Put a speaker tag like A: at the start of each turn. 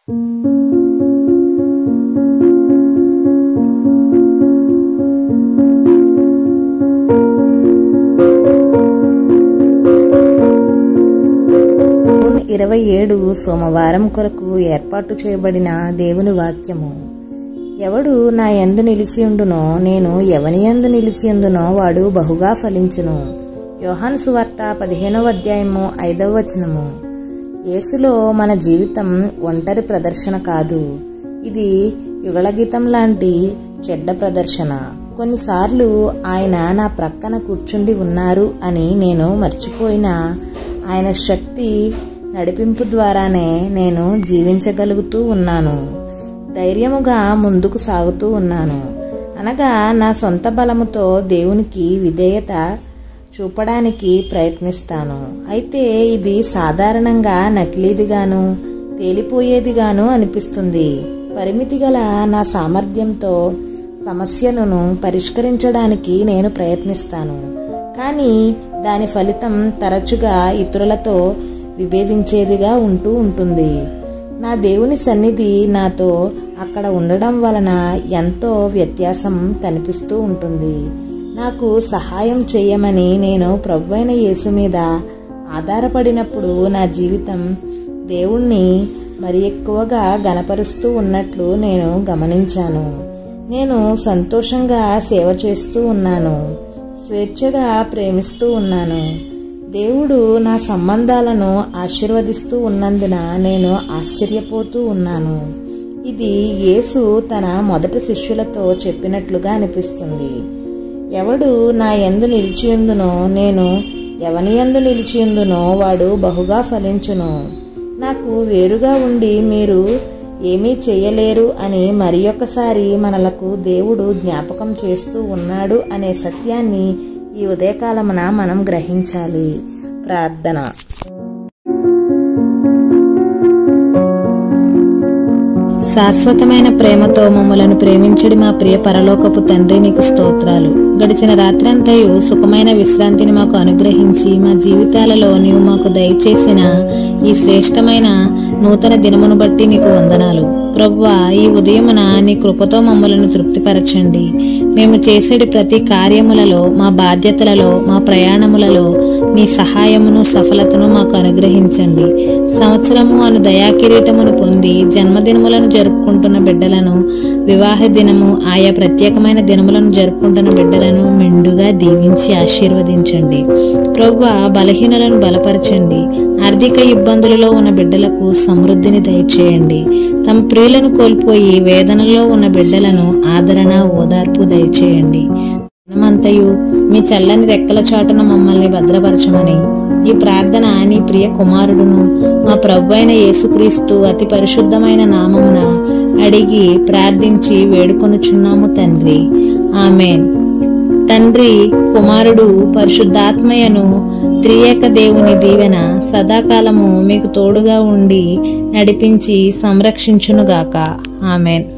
A: June 27 సోమవారం కొరకు ఏర్పాటు చేయబడిన దేవుని వాక్యము. ఎవడు నా యందు నిలిచియుండునో, నేను ఎవని యందు నిలిచియుండునో వాడు బహుగా ఫలించును. యోహాను సువార్త 15వ అధ్యాయము 5వ వచనము. యేసులో మన జీవితం ఒంటరి ప్రదర్శన కాదు, ఇది యుగళగీతం లాంటి చెడ్డ ప్రదర్శన. కొన్నిసార్లు ఆయన నా ప్రక్కన కూర్చుండి ఉన్నారు అని నేను మర్చిపోయినా, ఆయన శక్తి నడిపింపు ద్వారానే నేను జీవించగలుగుతూ ఉన్నాను, ధైర్యముగా ముందుకు సాగుతూ ఉన్నాను. అనగా నా సొంత బలముతో దేవునికి విధేయత చూపడానికి ప్రయత్నిస్తాను. అయితే ఇది సాధారణంగా నకిలీదిగాను తేలిపోయేదిగాను అనిపిస్తుంది. పరిమితి గల నా సామర్థ్యంతో సమస్యలను పరిష్కరించడానికి నేను ప్రయత్నిస్తాను, కానీ దాని ఫలితం తరచుగా ఇతరులతో విభేదించేదిగా ఉంటుంది. నా దేవుని సన్నిధి నాతో అక్కడ ఉండడం వలన ఎంతో వ్యత్యాసం కనిపిస్తూ ఉంటుంది. నాకు సహాయం చేయమని నేను ప్రభువైన యేసు మీద ఆధారపడినప్పుడు నా జీవితం దేవుణ్ణి మరి ఎక్కువగా గణపరుస్తూ ఉన్నట్లు నేను గమనించాను. నేను సంతోషంగా సేవ చేస్తూ ఉన్నాను, స్వేచ్ఛగా ప్రేమిస్తూ ఉన్నాను. దేవుడు నా సంబంధాలను ఆశీర్వదిస్తూ ఉన్నందున నేను ఆశ్చర్యపోతూ ఉన్నాను. ఇది యేసు తన మొదటి శిష్యులతో చెప్పినట్లుగా అనిపిస్తుంది. ఎవడు నా యందు నిలిచియుందునో, నేను ఎవని యందు నిలిచియుందునో వాడు బహుగా ఫలించును. నాకు వేరుగా ఉండి మీరు ఏమీ చేయలేరు అని మరి ఒక్కసారి మనలకు దేవుడు జ్ఞాపకం చేస్తూ ఉన్నాడు అనే సత్యాన్ని ఈ ఉదయకాలమున మనం గ్రహించాలి. ప్రార్థన. శాశ్వతమైన ప్రేమతో మమ్మలను ప్రేమించడి మా ప్రియ పరలోకపు తండ్రి, నీకు స్తోత్రాలు. గడిచిన రాత్రంతయు సుఖమైన విశ్రాంతిని మాకు అనుగ్రహించి మా జీవితాలలో నీవు మాకు దయచేసిన ఈ శ్రేష్టమైన నూతన దినమును బట్టి నీకు వందనాలు. ప్రభువా, ఈ ఉదయమున నీ కృపతో మమ్మలను తృప్తిపరచండి. మేము చేసేటి ప్రతి కార్యములలో, మా బాధ్యతలలో, మా ప్రయాణములలో నీ సహాయమును సఫలతను మాకు అనుగ్రహించండి. సంవత్సరము అను దయాకిరీటమును పొంది జన్మదినములను జరుపుకుంటున్న బిడ్డలను, వివాహ దినము ఆయా ప్రత్యేకమైన దినములను జరుపుకుంటున్న బిడ్డలను మెండుగా దీవించి ఆశీర్వదించండి. ప్రభువా, బలహీనులను బలపరచండి. ఆర్థిక ఇబ్బందులలో ఉన్న బిడ్డలకు సమృద్ధిని దయచేయండి. తమ ప్రియులను కోల్పోయి వేదనలో ఉన్న బిడ్డలను ఆదరణ, ఓదార్పు దయచేయండి. మనమంతయు మీ చల్లని రెక్కల చాటున మమ్మల్ని భద్రపరచమని ఈ ప్రార్థన నీ ప్రియ కుమారుడును మా ప్రభువైన యేసుక్రీస్తు అతి పరిశుద్ధమైన నామమున అడిగి ప్రార్థించి వేడుకొనుచున్నాము తండ్రి. ఆమేన్. తండ్రి, కుమారుడు, పరిశుద్ధాత్మయను త్రియేక దేవుని దీవెన సదాకాలము మీకు తోడుగా ఉండి నడిపించి సంరక్షించునుగాక. ఆమేన్.